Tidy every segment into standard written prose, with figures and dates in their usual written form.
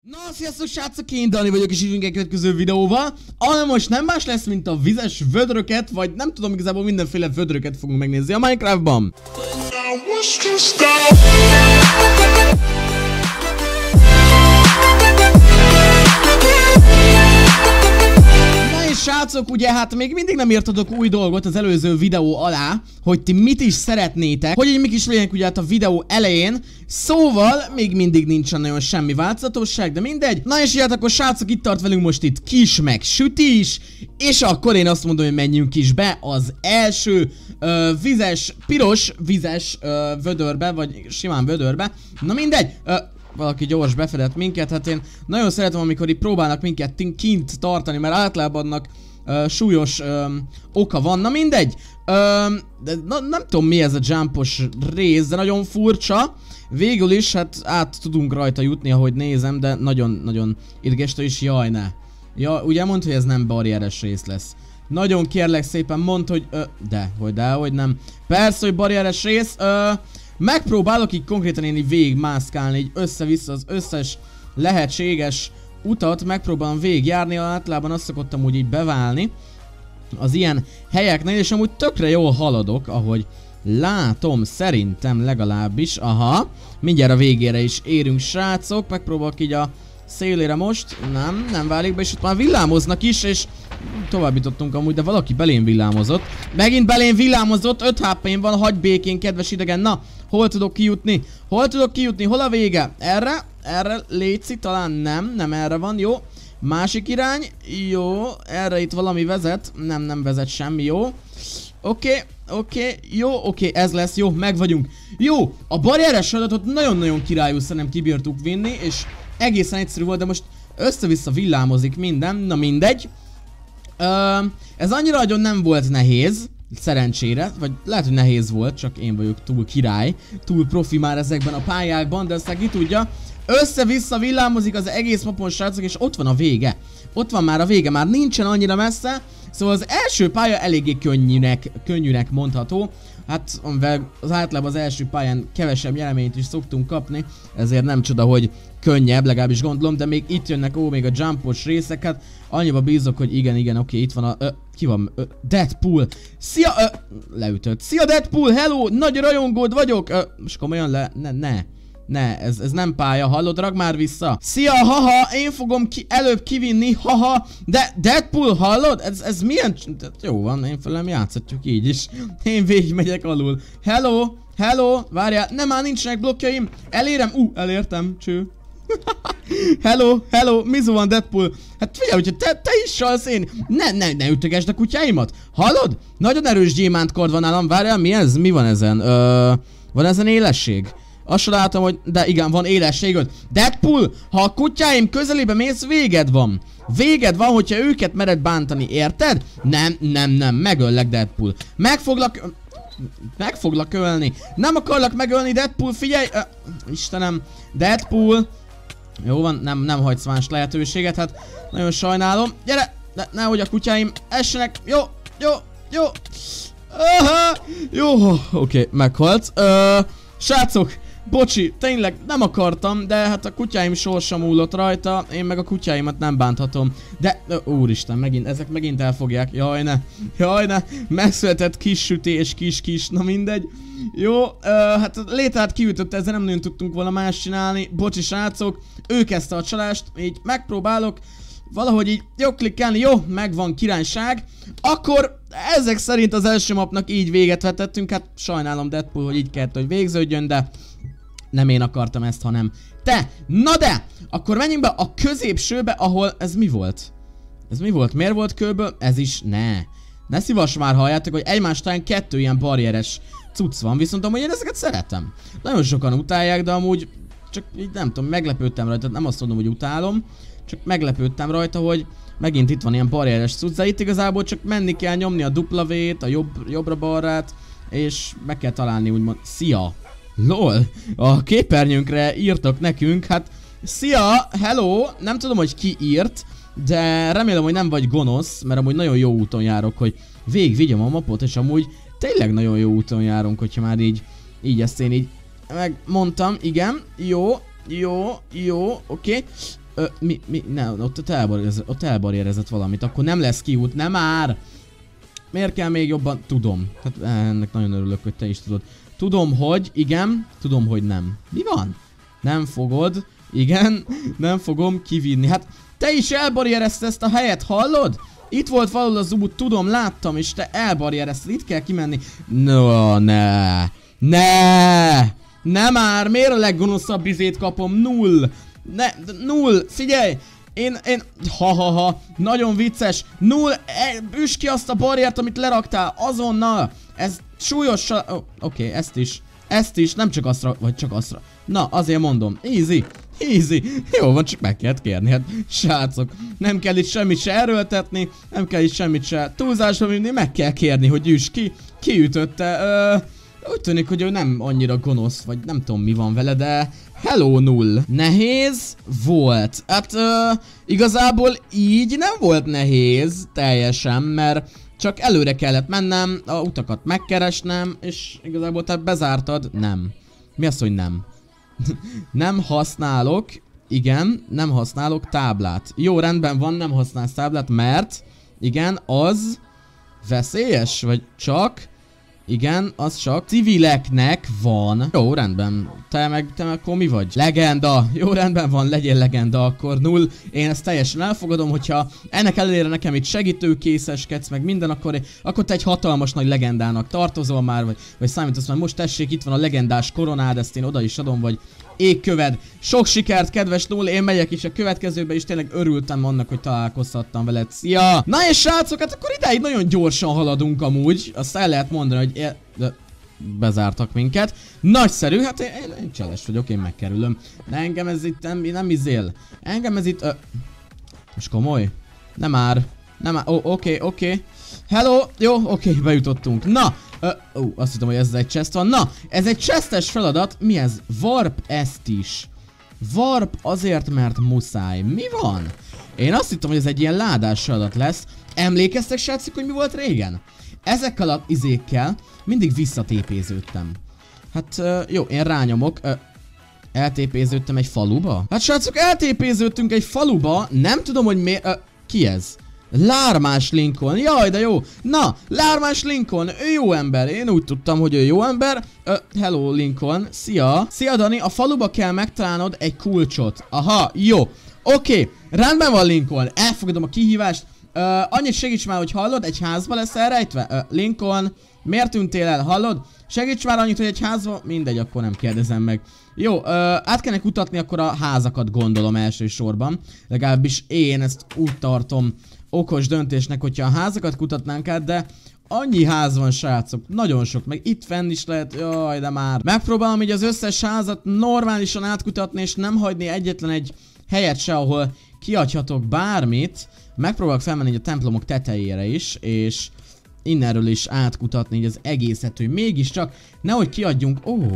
Na, sziasztok srácok, én Dani vagyok, és jövünk egy következő videóval, ahol most nem más lesz, mint a vizes vödröket, vagy nem tudom, igazából mindenféle vödröket fogunk megnézni a Minecraftban. Srácok, ugye hát még mindig nem írtatok új dolgot az előző videó alá, hogy ti mit is szeretnétek, hogy mik is legyenek ugye hát a videó elején, szóval még mindig nincsen nagyon semmi változatosság, de mindegy. Na és hát akkor srácok, itt tart velünk most itt Kis meg Süti is, és akkor én azt mondom, hogy menjünk is be az első piros vizes vödörbe, vagy simán vödörbe. Na mindegy, valaki gyors befedett minket, hát én nagyon szeretem, amikor itt próbálnak minket kint tartani, mert általában annak súlyos oka van, na mindegy. De nem tudom mi ez a jumpos rész, de nagyon furcsa. Végül is, hát át tudunk rajta jutni, ahogy nézem, de nagyon idegestő is, jaj ne. Ja, ugye mondd, hogy ez nem barrieres rész lesz. Nagyon kérlek szépen mondd, hogy hogy nem. Persze, hogy barrieres rész, megpróbálok így konkrétan én így végigmászkálni, így össze-vissza az összes lehetséges utat, megpróbálom végigjárni, általában azt szokottam úgy így beválni az ilyen helyeknél, és amúgy tökre jól haladok, ahogy látom, szerintem legalábbis, aha, mindjárt a végére is érünk srácok, megpróbálok így a szélére most, nem válik be, és ott már villámoznak is, és továbbítottunk amúgy, de valaki belém villámozott. Megint belém villámozott, 5 HP-n van, hagyj békén, kedves idegen. Na, hol tudok kijutni? Hol a vége? Erre létszik, talán nem erre van, jó. Másik irány, jó, erre itt valami vezet, nem vezet semmi, jó. Oké, ez lesz, jó, meg vagyunk. Jó, a barrieres feladatot nagyon-nagyon királyú szerintem kibírtuk vinni, és egészen egyszerű volt, de most össze-vissza villámozik minden, na mindegy. Ez annyira nagyon nem volt nehéz, szerencsére, vagy lehet, hogy nehéz volt, csak én vagyok túl király, túl profi már ezekben a pályákban, de aztán ki tudja. Össze-vissza villámozik az egész mapon, srácok, és ott van a vége. Ott van már a vége, már nincsen annyira messze, szóval az első pálya eléggé könnyűnek mondható. Hát az általában az első pályán kevesebb nyereményt is szoktunk kapni, ezért nem csoda, hogy könnyebb, legalábbis gondolom, de még itt jönnek még a jumpos részek, hát annyiba bízok, hogy igen, oké, itt van a, ki van, Deadpool, szia, leütött, szia Deadpool, hello, nagy rajongód vagyok, most komolyan ne, ez nem pálya, hallod, rag már vissza. Szia, haha, én fogom előbb kivinni, haha, de Deadpool, hallod? Ez milyen... Jó van, én felem játszhatjuk így is. Én végigmegyek alul. Hello, várjál, nem, már nincsenek blokkjaim. Elérem, elértem, cső. Hello, mizu van Deadpool? Hát figyelj, hogyha te is salsz, én... Ne ütögesd a kutyáimat. Hallod? Nagyon erős gyémántkard van nálam, várjál, mi ez? Mi van ezen? Van ezen élesség? Azt sem látom, hogy... De igen, van élességed. Deadpool, ha a kutyáim közelébe mész, véged van. Véged van, hogyha őket mered bántani, érted? Nem, megöllek, Deadpool. Meg foglak ölni. Nem akarlak megölni, Deadpool, figyelj! Istenem, Deadpool. Jó van, nem hagysz más lehetőséget, hát nagyon sajnálom. Gyere, nehogy a kutyáim essenek. Jó. Jó, oké, meghalt. Srácok, bocsi, tényleg nem akartam, de hát a kutyáim sorsa múlott rajta, én meg a kutyáimat nem bánthatom. De, úristen, ezek megint elfogják, jaj ne, megszületett Kis Süti és Kis, na mindegy. Jó, hát létát kiütött, ezzel nem nagyon tudtunk volna más csinálni, bocsi srácok, ő kezdte a csalást, így megpróbálok valahogy így klikkelni, jó, megvan, királyság. Akkor ezek szerint az első mapnak így véget vetettünk, hát sajnálom Deadpool, hogy így kellett, hogy végződjön, de nem én akartam ezt, hanem te. Na de, akkor menjünk be a középsőbe, ahol ez mi volt? Miért volt kőből? Ez is, ne szívass már, halljátok, hogy egymástán 2 ilyen barrieres cucc van, viszont amúgy én ezeket szeretem. Nagyon sokan utálják, de amúgy csak így nem tudom, meglepődtem rajta, nem azt mondom, hogy utálom, csak meglepődtem rajta, hogy megint itt van ilyen barrieres cucc, de itt igazából csak menni kell, nyomni a W-t, a jobbra-balrát, és meg kell találni úgymond. Szia! LOL! A képernyőnkre írtak nekünk, hát szia! Hello! Nem tudom, hogy ki írt, de remélem, hogy nem vagy gonosz, mert amúgy nagyon jó úton járok, hogy végigvigyem a mapot, és amúgy tényleg nagyon jó úton járunk, hogyha már így ezt én így megmondtam, igen, jó, oké. Ne, ott elbarrierezett valamit, akkor nem lesz kiút, nem már! Miért kell még jobban? Tudom. Hát ennek nagyon örülök, hogy te is tudod. Tudom, hogy igen, tudom, hogy nem. Mi van? Nem fogod. Igen, nem fogom kivinni. Hát te is elbarrierezted ezt a helyet, hallod? Itt volt valahol az út, tudom, láttam, és te elbarrierezted, itt kell kimenni. No, ne! Ne már, miért a leggonoszabb izét kapom? Null, figyelj! Én, nagyon vicces. Üsd ki azt a barriert, amit leraktál, azonnal. Ez súlyos. Oké, ezt is, nem csak azra, vagy csak azra. Na, azért mondom, easy. Jó van, csak meg kellett kérni, hát srácok. Nem kell itt semmit se erőltetni, nem kell itt semmit se túlzásba vinni, meg kell kérni, hogy üsd ki. Kiütötte, úgy tűnik, hogy ő nem annyira gonosz, vagy nem tudom mi van vele, de... Hello, null. Nehéz volt. Hát igazából így nem volt nehéz teljesen, mert csak előre kellett mennem, a utakat megkeresnem, és igazából te bezártad. Nem. Mi az, hogy nem? Nem használok, igen, nem használok táblát. Jó, rendben van, nem használsz táblát, mert igen, az veszélyes, vagy csak... Igen, az csak civileknek van. Jó, rendben. Te meg akkor mi vagy? Legenda. Jó, rendben van, legyél legenda, akkor null. Én ezt teljesen elfogadom, hogyha ennek ellenére nekem itt segítőkészeskedsz, meg minden, akkor te egy hatalmas nagy legendának tartozol már, vagy számítasz már. Most tessék, itt van a legendás koronád, ezt én oda is adom, vagy égköved. Sok sikert, kedves null, én megyek is a következőbe, és tényleg örültem annak, hogy találkozhattam veled. Szia! Na és srácok, hát akkor idáig nagyon gyorsan haladunk amúgy. Azt el lehet mondani, hogy bezártak minket. Nagyszerű, hát én cseles vagyok, én megkerülöm. De engem ez itt nem izél. Engem ez itt... Most komoly? Nem már. Oké. Hello, jó, oké, bejutottunk. Na, azt hittem, hogy ez egy chest van. Na, ez egy chestes feladat. Mi ez? Warp ezt is. Warp azért, mert muszáj. Mi van? Én azt hittem, hogy ez egy ilyen ládás feladat lesz. Emlékeztek, srácok, hogy mi volt régen? Ezekkel a izékkel mindig visszatépéződtem. Hát, jó, én rányomok. Eltépéződtem egy faluba? Hát, srácok, eltépéződtünk egy faluba. Nem tudom, hogy miért... Ki ez? Lármás Lincoln, jaj de jó. Na, Lármás Lincoln, ő jó ember. Én úgy tudtam, hogy ő jó ember. Hello Lincoln, szia. Szia Dani, a faluba kell megtalálnod egy kulcsot. Aha, jó. Oké, rendben van Lincoln, elfogadom a kihívást. Annyit segíts már, hogy hallod, egy házba lesz elrejtve? Lincoln, miért tűntél el, hallod? Segíts már annyit, hogy egy házba... Mindegy, akkor nem kérdezem meg. Jó, át kellene kutatni akkor a házakat, gondolom elsősorban. Legalábbis én ezt úgy tartom okos döntésnek, hogyha a házakat kutatnánk át, de annyi ház van, srácok, nagyon sok, meg itt fenn is lehet, jaj, de már. Megpróbálom így az összes házat normálisan átkutatni, és nem hagyni egyetlen egy helyet se, ahol kiadhatok bármit. Megpróbálok felmenni a templomok tetejére is, és innenről is átkutatni így az egészet, hogy mégiscsak nehogy kiadjunk.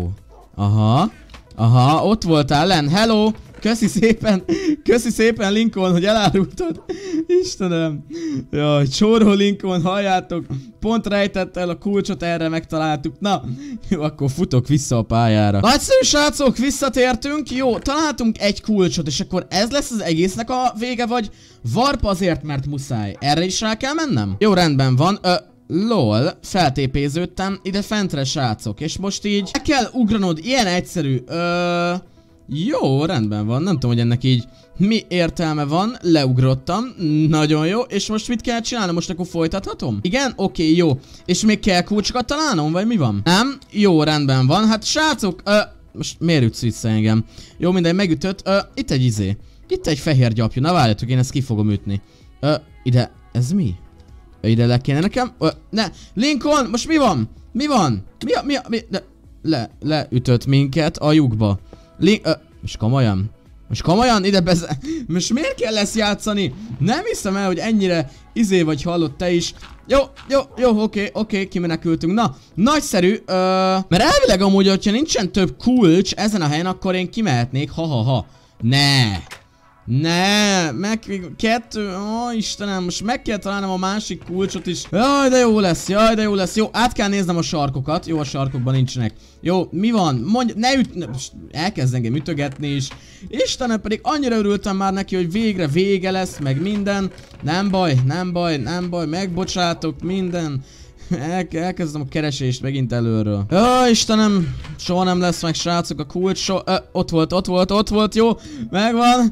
Aha, ott voltál len, hello! Köszi szépen Lincoln, hogy elárultad. Istenem. Jaj, csóró Lincoln, halljátok. Pont rejtett el a kulcsot, erre megtaláltuk. Na, jó, akkor futok vissza a pályára. Nagyszerű srácok, visszatértünk. Jó, találtunk egy kulcsot, és akkor ez lesz az egésznek a vége, vagy warp azért, mert muszáj. Erre is rá kell mennem? Jó, rendben van. Lol, feltépéződtem ide fentre, srácok, és most így meg kell ugranod, ilyen egyszerű. Jó, rendben van, nem tudom, hogy ennek így mi értelme van, leugrottam, nagyon jó, és most mit kell csinálnom, most akkor folytathatom? Igen? Oké, jó, és még kell kulcsokat találnom, vagy mi van? Nem? Jó, rendben van, hát srácok, most miért ütsz vissza engem? Jó, minden megütött, itt egy izé, itt egy fehér gyapjú, na várjatok, én ezt ki fogom ütni. Ide, ez mi? Ide le kéne nekem, ne, Lincoln, most mi van? Mi van? Leütött minket a lyukba. Most komolyan? Most komolyan? Ide most miért kell lesz játszani? Nem hiszem el, hogy ennyire izé vagy, hallott te is. Jó, oké, kimenekültünk. Na, nagyszerű, mert elvileg amúgy, hogyha nincsen több kulcs ezen a helyen, akkor én kimehetnék, ha. Ne, kettő, Istenem, most meg kell találnom a másik kulcsot is. Jaj, de jó lesz, jaj, de jó lesz. Jó, át kell néznem a sarkokat. Jó, a sarkokban nincsenek. Jó, mi van? Mondj, ne üt... Elkezd engem ütögetni is. Istenem, pedig annyira örültem már neki, hogy végre vége lesz, meg minden. Nem baj, nem baj, nem baj, megbocsátok, minden. Elkezdem a keresést megint előről. Istenem, soha nem lesz meg, srácok, a kulcs, ott volt, jó. Megvan,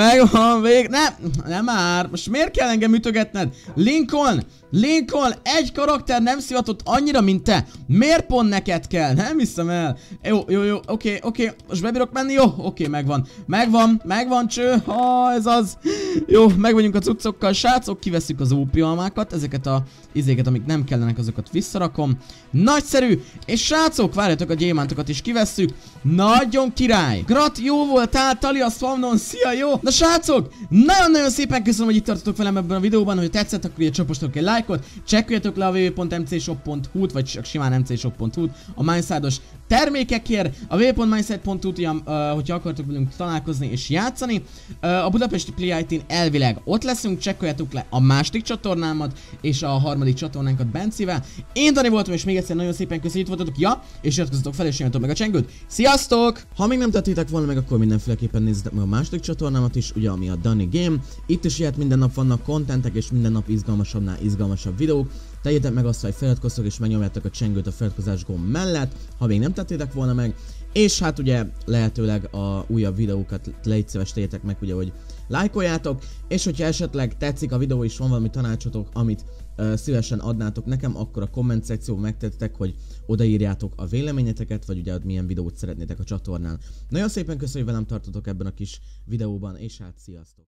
nem már, most miért kell engem ütögetned? Lincoln, egy karakter nem szivatott annyira, mint te. Miért pont neked kell? Nem hiszem el. Jó, oké, most bebírok menni, jó? Oké, megvan, cső. Ez az. Jó, meg vagyunk a cuccokkal, srácok, kiveszük az ópialmákat, ezeket a izéket, amik nem kellenek, azokat visszarakom. Nagyszerű, és srácok, várjatok, a gyémántokat is kivesszük. Nagyon király. Grat, jó voltál, Talia Spawnon, szia, jó? Na srácok, nagyon-nagyon szépen köszönöm, hogy itt tartotok velem ebben a videóban, hogy tetszett, akkor ugye csapostok egy lájkot, csekkoljatok le a www.mcshop.hu-t, vagy csak simán mcshop.hu-t a Mindside-os termékekért, a www.mindset.hu-t, hogyha akartok velünk találkozni és játszani. A budapesti Play IT-n elvileg ott leszünk, csekkoljatok le a második csatornámat és a harmadik csatornánkat Bencivel. Én Dani voltam, és még egyszer nagyon szépen köszönjük, hogy voltatok, ja, és iratkozzatok fel, és nyomjatok meg a csengőt. Sziasztok! Ha még nem tettétek volna meg, akkor mindenféleképpen nézzétek meg a második csatornámat is, ugye ami a Dani Game. Itt is ilyet minden nap vannak kontentek, és minden nap izgalmasabbnál izgalmasabb videók. Tegyétek meg azt, hogy feliratkoztok és megnyomjátok a csengőt a feliratkozás gomb mellett, ha még nem tettétek volna meg. És hát ugye lehetőleg a újabb videókat légy szíves tegyetek meg, ugye, hogy lájkoljátok, és hogyha esetleg tetszik a videó és van valami tanácsotok, amit szívesen adnátok nekem, akkor a komment szekcióban megtettek, hogy odaírjátok a véleményeteket, vagy ugye milyen videót szeretnétek a csatornán. Nagyon szépen köszönöm, hogy velem tartotok ebben a kis videóban, és hát sziasztok!